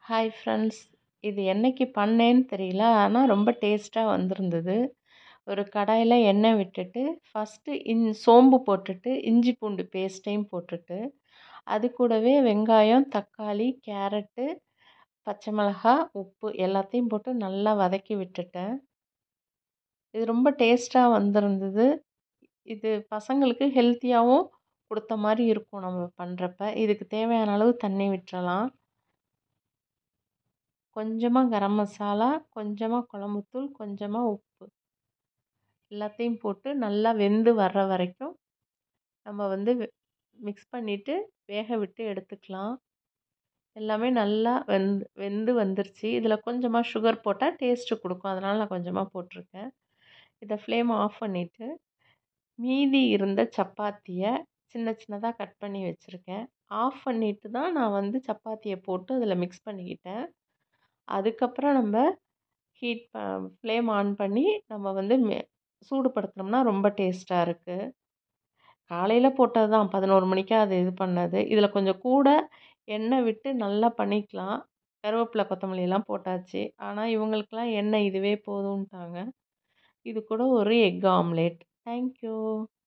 Hi friends. இது என்னைக்கு பண்ணேன்னு தெரியல. ஆனால் ரொம்ப டேஸ்ட்டாக வந்திருந்தது. ஒரு கடாயில் எண்ணெய் விட்டுட்டு ஃபஸ்ட்டு சோம்பு போட்டுட்டு இஞ்சி பூண்டு பேஸ்ட்டையும் போட்டுட்டு அது கூடவே வெங்காயம், தக்காளி, கேரட்டு, பச்சை மிளகாய், உப்பு எல்லாத்தையும் போட்டு நல்லா வதக்கி விட்டுட்டேன். இது ரொம்ப டேஸ்ட்டாக வந்திருந்தது. இது பசங்களுக்கு ஹெல்த்தியாகவும் கொடுத்த மாதிரி இருக்கும் நம்ம பண்ணுறப்ப. இதுக்கு தேவையான அளவு தண்ணி விட்டுறலாம். கொஞ்சமாக கரம் மசாலா, கொஞ்சமாக குழம்புத்தூள், கொஞ்சமாக உப்பு எல்லாத்தையும் போட்டு நல்லா வெந்து வர்ற வரைக்கும் நம்ம வந்து மிக்ஸ் பண்ணிவிட்டு வேக விட்டு எடுத்துக்கலாம். எல்லாமே நல்லா வெந்து வந்துருச்சு. இதில் கொஞ்சமாக சுகர் போட்டால் டேஸ்ட்டு கொடுக்கும். அதனால் நான் கொஞ்சமாக போட்டிருக்கேன். இதை ஃப்ளேம் ஆஃப் பண்ணிவிட்டு மீதி இருந்த சப்பாத்தியை சின்ன சின்னதாக கட் பண்ணி வச்சுருக்கேன். ஆஃப் பண்ணிவிட்டு தான் நான் வந்து சப்பாத்தியை போட்டு அதில் மிக்ஸ் பண்ணிக்கிட்டேன். அதுக்கப்புறம் நம்ம ஹீட் ஃப்ளேம் ஆன் பண்ணி நம்ம வந்து சூடுபடுத்தினோம்னா ரொம்ப டேஸ்ட்டாக இருக்குது. காலையில் போட்டது தான், 11 மணிக்கு அது இது பண்ணது. இதில் கொஞ்சம் கூட எண்ணெய் விட்டு நல்லா பண்ணிக்கலாம். கருவேப்பிலை, கொத்தமல்லியெல்லாம் போட்டாச்சு. ஆனால் இவங்களுக்கெல்லாம் எண்ணெய் இதுவே போதும்ன்ட்டாங்க. இது கூட ஒரு எக் ஆம்லேட். தேங்க்யூ.